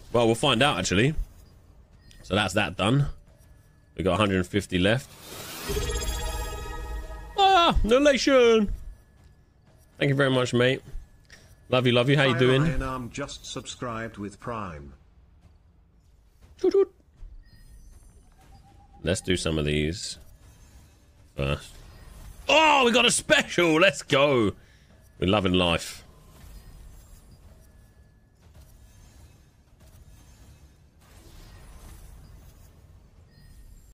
Well, we'll find out, actually. So that's that done. We got 150 left. Ah, elation! Thank you very much, mate. Love you, love you. How you doing? Ryan, I'm just subscribed with Prime. Toot toot. Let's do some of these first. Oh, we got a special. Let's go. We're loving life.